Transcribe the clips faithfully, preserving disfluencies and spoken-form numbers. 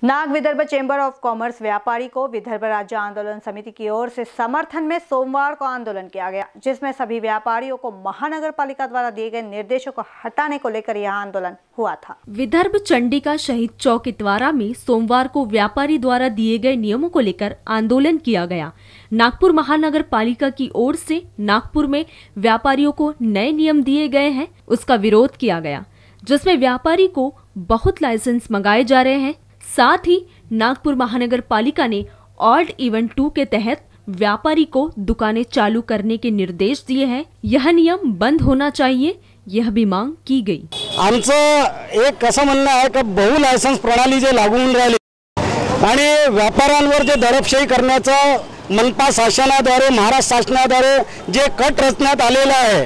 Nag Vidarbha chamber of commerce व्यापारी को विदर्भ राज्य आंदोलन समिति की ओर से समर्थन में सोमवार को आंदोलन किया गया, जिसमें सभी व्यापारियों को महानगर पालिका द्वारा दिए गए निर्देशों को हटाने को लेकर यह आंदोलन हुआ था। विदर्भ चंडिका शहीद चौक इतवारा में सोमवार को व्यापारी द्वारा दिए गए नियमों को लेकर आंदोलन किया गया। नागपुर महानगर पालिका की ओर से नागपुर में व्यापारियों को नए नियम दिए गए हैं, उसका विरोध किया गया, जिसमें व्यापारी को बहुत लाइसेंस मंगाए जा रहे हैं। साथ ही नागपुर महानगर पालिका ने ऑड इवन टू के तहत व्यापारी को दुकानें चालू करने के निर्देश दिए हैं। यह नियम बंद होना चाहिए, यह भी मांग की गई। आमचं एक कसं म्हणणं आहे की बहु लायसन्स प्रणाली जे लागू होऊन राहिली आणि व्यापाऱ्यांवर जे दडपशाही करण्याचं मनपा शासनाद्वारे महाराष्ट्र शासनाद्वारे जे कट रचण्यात आलेला आहे,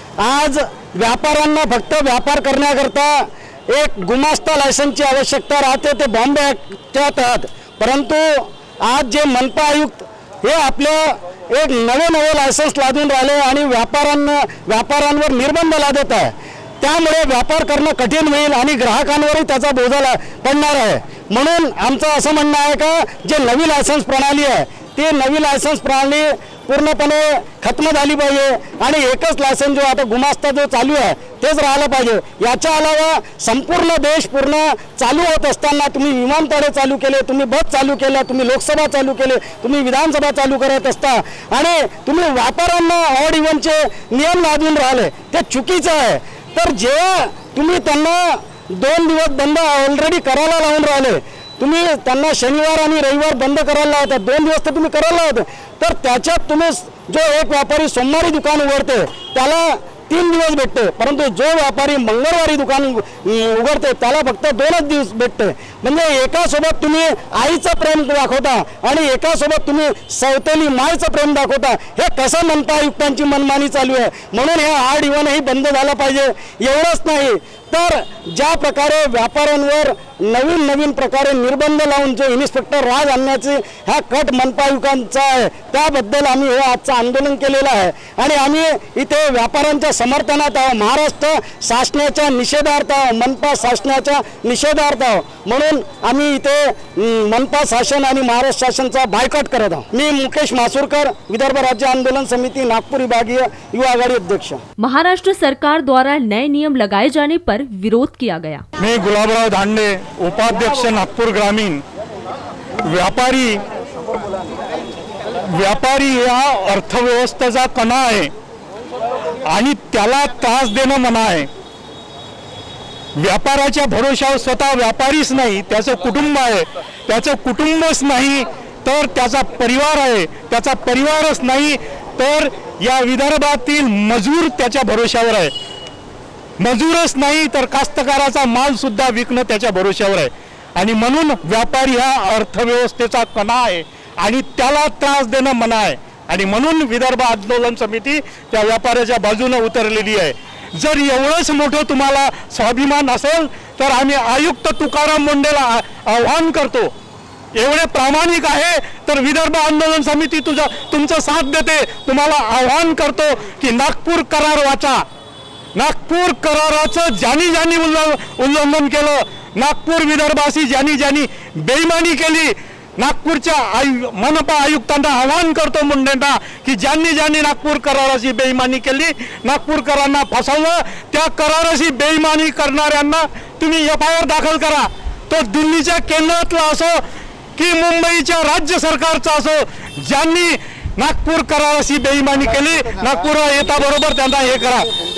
आज व्यापाऱ्यांना फक्त व्यापार करण्याकरता एक गुमास्ता लायसन्सची आवश्यकता राहते, ते बॉम्बे ॲक्टच्या तहत। परंतु आज जे मनपा आयुक्त हे आपले एक नवे नवे लायसन्स लादून राहिले आणि व्यापाऱ्यांना व्यापाऱ्यांवर निर्बंध लादत आहे। त्यामुळे व्यापार करणं कठीण होईल आणि ग्राहकांवरही त्याचा बोजा पडणार आहे। म्हणून आमचं असं म्हणणं आहे का जे नवी लायसन्स प्रणाली आहे ती नवी लायसन्स प्रणाली पूर्णपणे खत्म झाली पाहिजे आणि एकच लायसन्स जो आता गुमास्ता जो चालू आहे तेच राहिलं पाहिजे। याच्या अलावा संपूर्ण देश पूर्ण चालू होत असताना तुम्ही विमानतळे चालू केले, तुम्ही बस चालू केल्या, तुम्ही लोकसभा चालू केले, तुम्ही विधानसभा चालू करत असता आणि तुम्ही व्यापाऱ्यांना ऑड इव्हनचे नियम लादून राहिले, ते चुकीचं आहे। तर जे तुम्ही त्यांना दोन दिवस बंद ऑलरेडी करायला लावून राहिले, तुम्ही त्यांना शनिवार आणि रविवार बंद करायला लावता, दोन दिवस तर तुम्ही करायला लावता, तर त्याच्यात तुम्ही जो एक व्यापारी सोमवारी दुकान उघडते त्याला तीन दिवस भेटते, परंतु जो व्यापारी मंगळवारी दुकान उघडते त्याला फक्त दोनच दिवस भेटते। म्हणजे एका सोबत तुम्ही आईचं प्रेम दाखवता आणि एका सोबत तुम्ही सौतेली मायचं प्रेम दाखवता। हे कसं मनपा आयुक्तांची मनमानी चालू आहे, म्हणून हे आड इव्हनही बंद झालं पाहिजे। एवढंच नाही तर ज्या प्रकारे व्यापाऱ्यांवर नवीन नवीन प्रकारे निर्बंध लावून जे इन्स्पेक्टर राज आणण्याचे हा कट मनपा आयुक्तांचा आहे, त्याबद्दल आम्ही हे आजचं आंदोलन केलेलं आहे आणि आम्ही इथे व्यापाऱ्यांच्या समर्थनात आहोत, महाराष्ट्र शासनाच्या निषेधार्थ आहोत, मनपा शासनाच्या निषेधार्थ आहोत। म्हणून आम्ही इथे मनपा शासन आणि महाराष्ट्र शासनाचा बायकॉट करत आहोत। मी मुकेश मासुरकर, विदर्भ राज्य आंदोलन समिति नागपुर विभागीय युवा आघाड़ी अध्यक्ष। महाराष्ट्र सरकार द्वारा नए नियम लगाए जाने पर विरोध किया गया। मैं गुलाबराव धांडे, उपाध्यक्ष नागपुर ग्रामीण। व्यापारी व्यापारी या अर्थव्यवस्थेचा कणा आहे आणि त्याला त्रास देणं मना आहे। व्यापाराच्या भरोशावर स्वतः व्यापारीच नाही, त्याचं कुटुंब आहे, त्याचं कुटुंबच नाही तर त्याचा परिवार आहे, त्याचा परिवारच नाही तर या विदर्भातील मजूर त्याच्या भरोशावर आहे, मजूरच नाही तर कास्तकाराचा माल सुद्धा विकणं त्याच्या भरोशावर आहे। आणि म्हणून व्यापारी हा अर्थव्यवस्थेचा कणा आहे आणि त्याला त्रास देणं मना आहे आणि म्हणून विदर्भ आंदोलन समिती त्या व्यापाऱ्याच्या बाजूने उतरलेली आहे। जर एवढंच मोठं तुम्हाला स्वाभिमान असेल तर आम्ही आयुक्त तुकाराम मुंडेला आव्हान करतो, एवढे प्रामाणिक आहे तर विदर्भ आंदोलन समिती तुझा तुमचा साथ देते। तुम्हाला आव्हान करतो की नागपूर करार वाचा, नागपूर कराराचं ज्यांनी ज्यांनी उल्लंघन केलं, नागपूर विदर्भाशी ज्यांनी ज्यांनी बेईमानी केली, नागपूरच्या आयु मनपा आयुक्तांना आवाहन करतो मुंडेंना की ज्यांनी ज्यांनी नागपूर कराराशी बेईमानी केली, नागपूरकरांना फसवलं, त्या कराराशी बेईमानी करणाऱ्यांना तुम्ही एफ आय आर दाखल करा। तो दिल्लीच्या केंद्रातला असो की मुंबईच्या राज्य सरकारचा असो, ज्यांनी नागपूर कराराशी बेईमानी केली, नागपूर येता बरोबर त्यांना हे करा।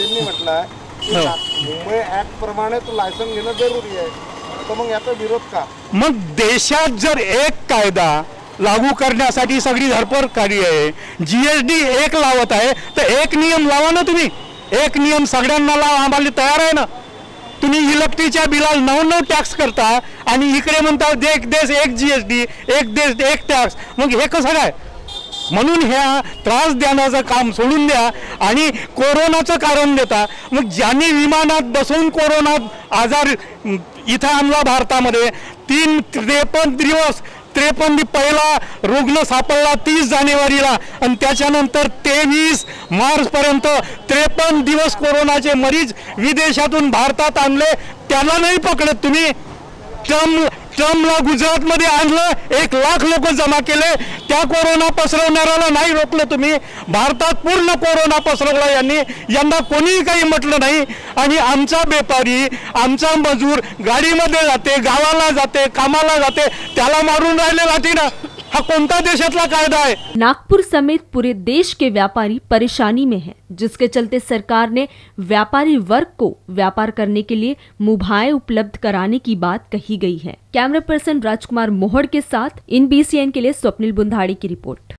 मुंबई ऍक्ट प्रमाणे तो लायसन घेणं जरुरी आहे, तर मग याचा विरोध का? मग देशात जर एक कायदा लागू करण्यासाठी सगळी धडपड कार्य आहे, जीएसटी एक लावत आहे तर एक नियम लावा ना तुम्ही, एक नियम सगळ्यांना लावा, आम्हाला तयार आहे ना। तुम्ही इलेक्ट्रिकच्या बिलाला नऊ नऊ टॅक्स करता आणि इकडे म्हणता एक देश एक जीएसटी, एक देश एक टॅक्स, मग हे कसं काय? म्हणून ह्या त्रास देण्याचं काम सोडून द्या आणि कोरोनाचं कारण देता। मग ज्यांनी विमानात बसून कोरोनात आजार इथं आणला भारतामध्ये, तीन त्रेपन्न दिवस त्रेपन्न पहिला रुग्ण सापडला तीस जानेवारीला आणि त्याच्यानंतर तेवीस मार्च पर्यंत त्रेपन्न दिवस कोरोनाचे मरीज विदेशातून भारतात आणले, त्याला नाही पकडत तुम्ही। टर्म ट्रम्पला गुजरातमध्ये आणलं, एक लाख लोक जमा केले, त्या कोरोना पसरवणाऱ्याला नाही रोखलं तुम्ही. भारतात पूर्ण कोरोना पसरवला यांनी, यंदा कोणीही काही म्हटलं नाही. आणि आमचा व्यापारी, आमचा मजूर गाडीमध्ये जाते, गावाला जाते, कामाला जाते, त्याला मारून राहिले लाठीनं. हा कोणता देशातला कायदा है? नागपुर समेत पूरे देश के व्यापारी परेशानी में हैं, जिसके चलते सरकार ने व्यापारी वर्ग को व्यापार करने के लिए मुभाए उपलब्ध कराने की बात कही गई है। कैमरा पर्सन राजकुमार मोहड़ के साथ इन बी सी एन के लिए स्वप्निल बुंधाड़ी की रिपोर्ट।